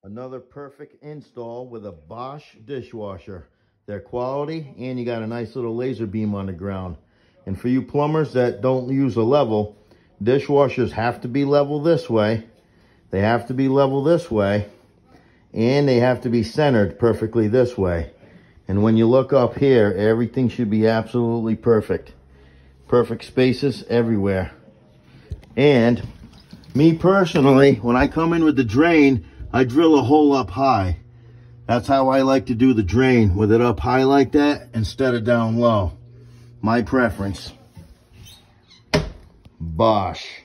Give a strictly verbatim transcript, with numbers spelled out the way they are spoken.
Another perfect install with a Bosch dishwasher. They're quality, and you got a nice little laser beam on the ground. And for you plumbers that don't use a level, dishwashers have to be level this way. They have to be level this way. And they have to be centered perfectly this way. And when you look up here, everything should be absolutely perfect. Perfect spaces everywhere. And me personally, when I come in with the drain, I drill a hole up high. That's how I like to do the drain, with it up high like that instead of down low. My preference. Bosch.